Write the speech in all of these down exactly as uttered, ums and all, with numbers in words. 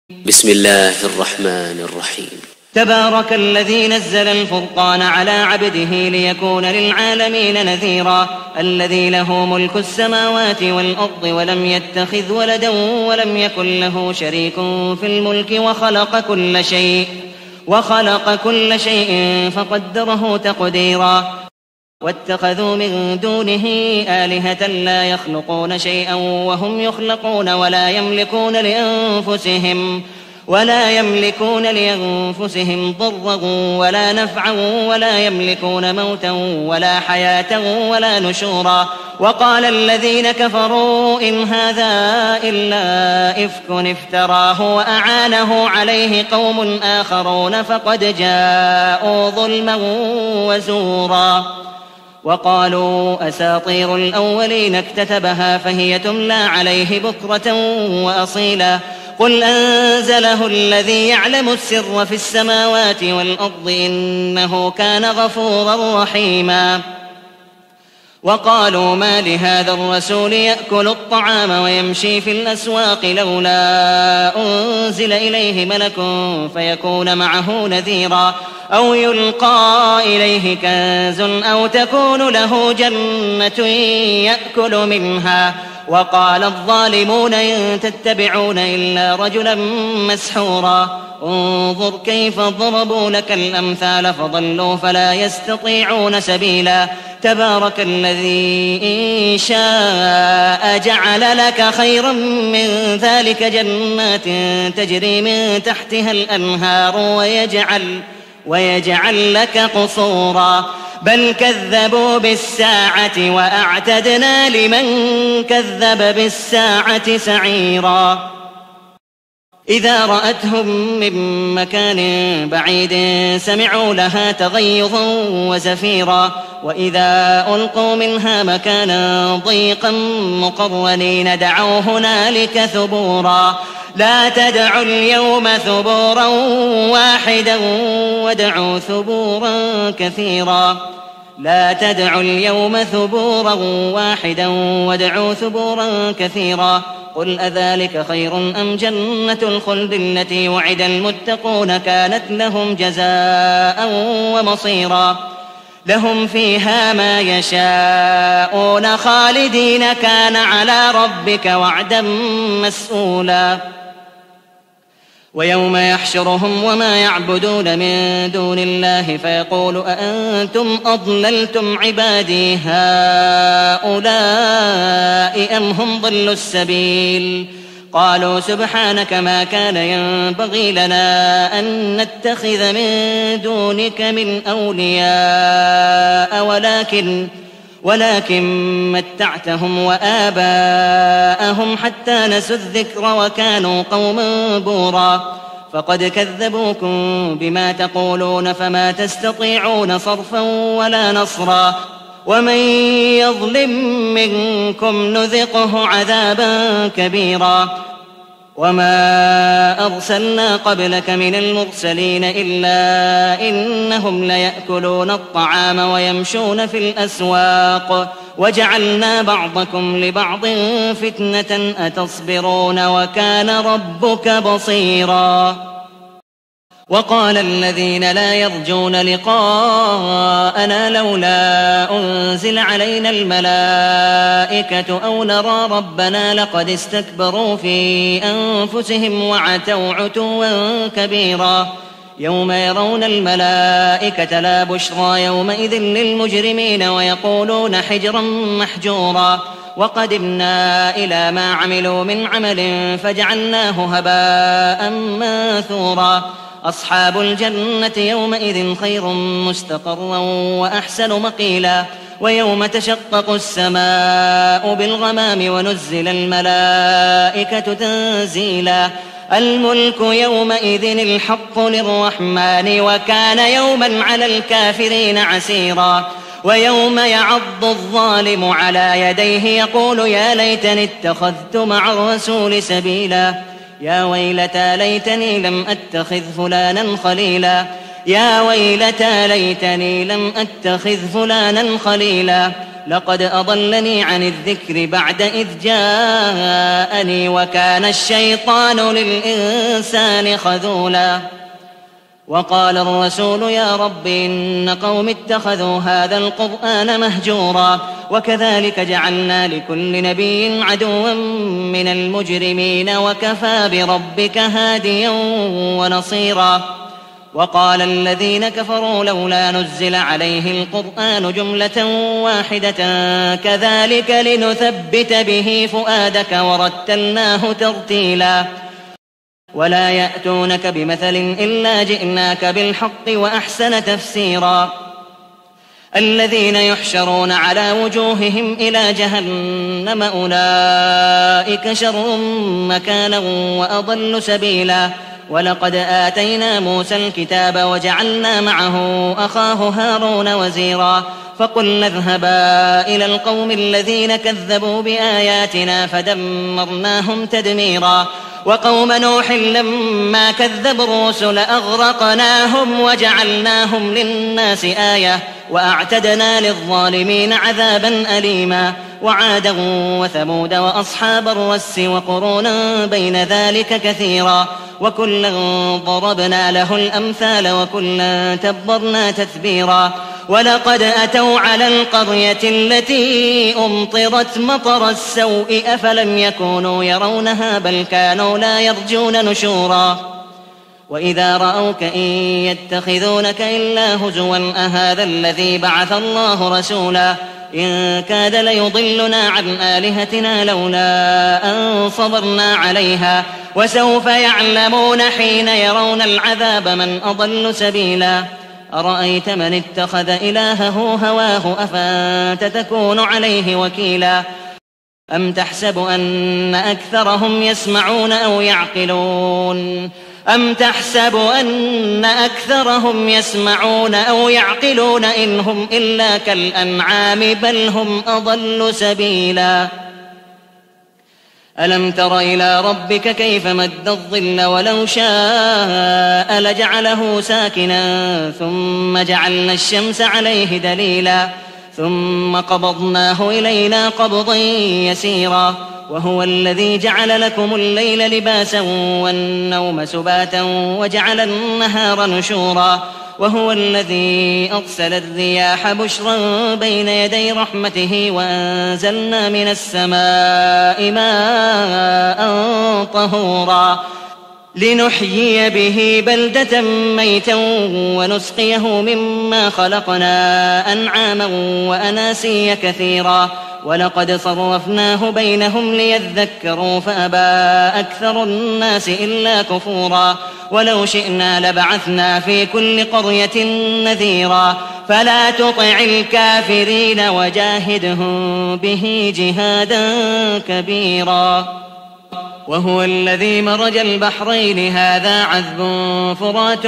بسم الله الرحمن الرحيم. تبارك الذي نزل الفرقان على عبده ليكون للعالمين نذيرا. الذي له ملك السماوات والأرض ولم يتخذ ولدا ولم يكن له شريك في الملك وخلق كل شيء وخلق كل شيء فقدره تقديرا. واتخذوا من دونه آلهة لا يخلقون شيئا وهم يخلقون ولا يملكون لأنفسهم ولا يملكون لأنفسهم ضرا ولا نفعا ولا يملكون موتا ولا حياة ولا نشورا. وقال الذين كفروا إن هذا إلا إفك افتراه وأعانه عليه قوم آخرون فقد جاءوا ظلما وزورا. وقالوا أساطير الأولين اكتتبها فهي تملى عليه بكرة وأصيلا. قل أنزله الذي يعلم السر في السماوات والأرض إنه كان غفورا رحيما. وقالوا ما لهذا الرسول يأكل الطعام ويمشي في الأسواق لولا أنزل إليه ملك فيكون معه نذيرا أو يلقى إليه كنز أو تكون له جنة يأكل منها. وقال الظالمون إن تتبعون إلا رجلا مسحورا. انظر كيف ضربوا لك الأمثال فضلوا فلا يستطيعون سبيلا. تبارك الذي إن شاء جعل لك خيرا من ذلك جنات تجري من تحتها الأنهار ويجعل, ويجعل لك قصورا. بل كذبوا بالساعة وأعتدنا لمن كذب بالساعة سعيرا. إذا رأتهم من مكان بعيد سمعوا لها تغيظا وزفيرا. وإذا ألقوا منها مكانا ضيقا مقرنين دعوا هنالك ثبورا. لا تدعوا اليوم ثبورا واحدا وادعوا ثبورا كثيرا. لا تدعوا اليوم ثبورا واحدا وادعوا ثبورا كثيرا. قل أذلك خير أم جنة الخلد التي وعد المتقون كانت لهم جزاء ومصيرا. لهم فيها ما يشاءون خالدين كان على ربك وعدا مسئولا. ويوم يحشرهم وما يعبدون من دون الله فيقول أأنتم أضللتم عبادي هؤلاء أم هم ضلوا السبيل. قالوا سبحانك ما كان ينبغي لنا أن نتخذ من دونك من أولياء ولكن ولكن متعتهم وآباءهم حتى نسوا الذكر وكانوا قوما بورا. فقد كذبوكم بما تقولون فما تستطيعون صرفا ولا نصرا. ومن يظلم منكم نذقه عذابا كبيرا. وما أرسلنا قبلك من المرسلين إلا إنهم ليأكلون الطعام ويمشون في الأسواق وجعلنا بعضكم لبعض فتنة أتصبرون وكان ربك بصيرا. وقال الذين لا يرجون لقاءنا لولا أنزل علينا الملائكة أو نرى ربنا لقد استكبروا في أنفسهم وعتوا عتوا كبيرا. يوم يرون الملائكة لا بشرى يومئذ للمجرمين ويقولون حجرا محجورا. وقدمنا إلى ما عملوا من عمل فجعلناه هباء منثورا. أصحاب الجنة يومئذ خير مستقرا وأحسن مقيلا. ويوم تشقق السماء بالغمام ونزل الملائكة تنزيلا. الملك يومئذ الحق للرحمن وكان يوما على الكافرين عسيرا. ويوم يعض الظالم على يديه يقول يا ليتني اتخذت مع الرسول سبيلا. يا ويلتى ليتني لم أتخذ فلانا خليلا. يا ويلتى ليتني لم أتخذ فلانا خليلا. لقد أضلني عن الذكر بعد إذ جاءني وكان الشيطان للإنسان خذولا. وقال الرسول يا رب إن قوم اتخذوا هذا القرآن مهجورا وكذلك جعلنا لكل نبي عدوا من المجرمين وكفى بربك هاديا ونصيرا. وقال الذين كفروا لولا نزل عليه القرآن جملة واحدة كذلك لنثبت به فؤادك ورتلناه ترتيلا. ولا يأتونك بمثل إلا جئناك بالحق وأحسن تفسيرا. الذين يحشرون على وجوههم إلى جهنم أولئك شر مكانا وأضل سبيلا. ولقد آتينا موسى الكتاب وجعلنا معه أخاه هارون وزيرا فقلنا اذهبا إلى القوم الذين كذبوا بآياتنا فدمرناهم تدميرا. وقوم نوح لما كذبوا الرسل أغرقناهم وجعلناهم للناس آية وأعتدنا للظالمين عذابا أليما. وعادا وثمود وأصحاب الرس وقرونا بين ذلك كثيرا وكلا ضربنا له الأمثال وكلا تبرنا تتبيرا. ولقد أتوا على القرية التي أمطرت مطر السوء أفلم يكونوا يرونها بل كانوا لا يرجون نشورا. وإذا رأوك إن يتخذونك إلا هزوا أهذا الذي بعث الله رسولا إن كاد ليضلنا عن آلهتنا لولا أن صبرنا عليها وسوف يعلمون حين يرون العذاب من أضل سبيلا. أرأيت من اتخذ إلهه هواه أفأنت تكون عليه وكيلا. أم تحسب أن أكثرهم يسمعون أو يعقلون أم تحسب أن أكثرهم يسمعون أو يعقلون إن هم إلا كالأنعام بل هم أضل سبيلا. ألم تر إلى ربك كيف مد الظل ولو شاء لجعله ساكنا ثم جعلنا الشمس عليه دليلا ثم قبضناه إلينا قبضا يسيرا. وهو الذي جعل لكم الليل لباسا والنوم سباتا وجعل النهار نشورا. وهو الذي أرسل الرياح بشرا بين يدي رحمته وأنزلنا من السماء ماء طهورا لنحيي به بلدة ميتا ونسقيه مما خلقنا أنعاما وأناسيا كثيرا. ولقد صرفناه بينهم ليذكروا فأبى أكثر الناس إلا كفورا. ولو شئنا لبعثنا في كل قرية نذيرا فلا تطع الكافرين وجاهدهم به جهادا كبيرا. وهو الذي مرج البحرين هذا عذب فرات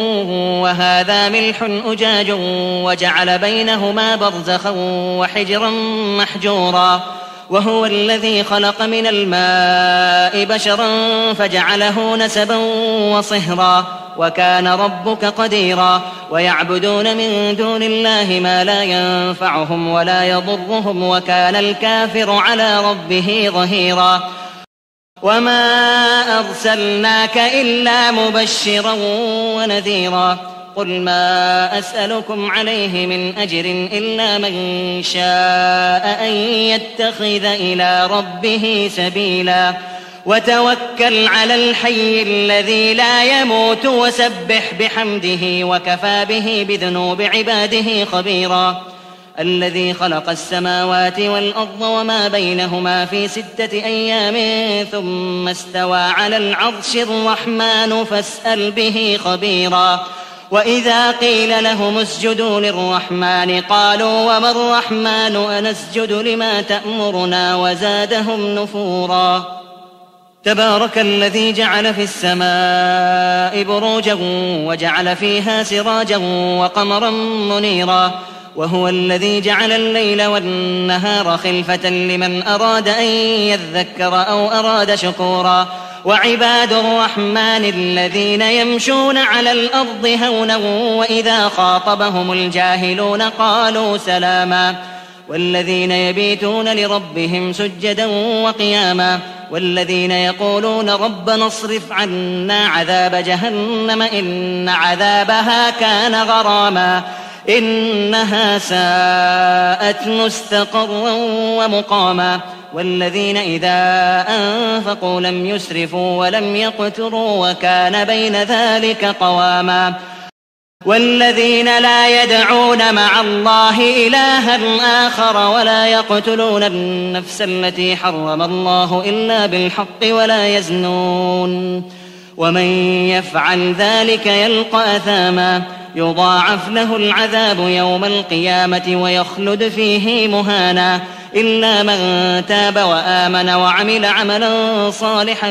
وهذا ملح أجاج وجعل بينهما برزخا وحجرا محجورا. وهو الذي خلق من الماء بشرا فجعله نسبا وصهرا وكان ربك قديرا. ويعبدون من دون الله ما لا ينفعهم ولا يضرهم وكان الكافر على ربه ظهيرا. وما أرسلناك إلا مبشرا ونذيرا. قل ما أسألكم عليه من أجر إلا من شاء أن يتخذ إلى ربه سبيلا. وتوكل على الحي الذي لا يموت وسبح بحمده وكفى به بذنوب عباده خبيرا. الذي خلق السماوات والأرض وما بينهما في ستة أيام ثم استوى على العرش الرحمن فاسأل به خبيرا. وإذا قيل لهم اسجدوا للرحمن قالوا وما الرحمن أنسجد لما تأمرنا وزادهم نفورا. تبارك الذي جعل في السماء بروجا وجعل فيها سراجا وقمرا منيرا. وهو الذي جعل الليل والنهار خلفة لمن أراد أن يذكر أو أراد شكورا. وعباد الرحمن الذين يمشون على الأرض هونا وإذا خاطبهم الجاهلون قالوا سلاما. والذين يبيتون لربهم سجدا وقياما والذين يقولون ربنا اصرف عنا عذاب جهنم إن عذابها كان غراما إنها ساءت مستقرا ومقاما والذين إذا أنفقوا لم يسرفوا ولم يقتروا وكان بين ذلك قواما والذين لا يدعون مع الله إلها آخر ولا يقتلون النفس التي حرم الله إلا بالحق ولا يزنون ومن يفعل ذلك يلقى أثاما يضاعف له العذاب يوم القيامة ويخلد فيه مهانا إلا من تاب وآمن وعمل عملا صالحا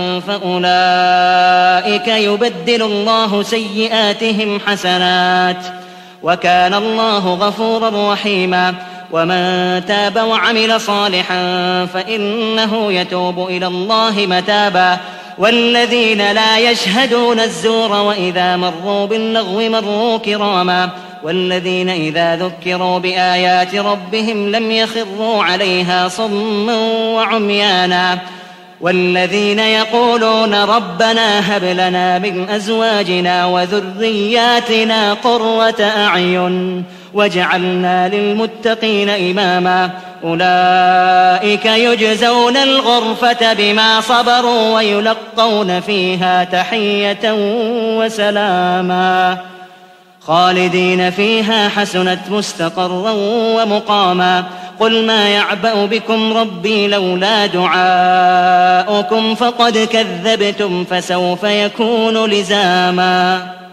فأولئك يبدل الله سيئاتهم حسنات وكان الله غفورا رحيما ومن تاب وعمل صالحا فإنه يتوب إلى الله متابا والذين لا يشهدون الزور وإذا مروا باللغو مروا كراما والذين إذا ذكروا بآيات ربهم لم يخروا عليها صما وعميانا والذين يقولون ربنا هب لنا من أزواجنا وذرياتنا قرة أعين واجعلنا للمتقين إماما أولئك يجزون الغرفة بما صبروا ويلقون فيها تحية وسلاما خالدين فيها حسنت مستقرا ومقاما قل ما يعبأ بكم ربي لولا دعاؤكم فقد كذبتم فسوف يكون لزاما